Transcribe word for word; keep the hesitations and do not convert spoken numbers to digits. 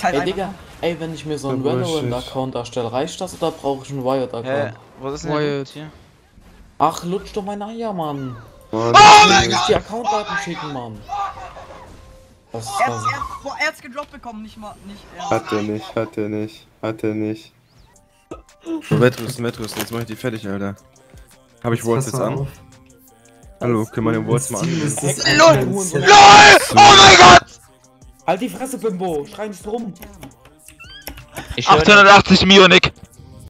ist halt Ey, einfach... Digga, ey, wenn ich mir so einen Ja, Valorant-Account erstelle, reicht das oder brauche ich einen Wired-Account? Hä? Was ist denn Wired. hier? Ach, lutsch doch meine Eier, Mann. Mann, Oh mein Gott! Die Accountdaten schicken, Mann. Das ist Er das. hat, er, hat, boah, er hat's gedroppt bekommen, nicht mal, nicht er. hat er nicht, hat er nicht, hat er nicht. So, Wettrüsten, Wettrüsten, jetzt mach ich die fertig, Alter. Hab ich Walls jetzt an? Hallo, können wir den Walls mal angehen? LOL! LOL! Oh mein Gott! Halt die Fresse, Bimbo! Schrei nicht rum! Ich höre achthundertachtzig Mionik!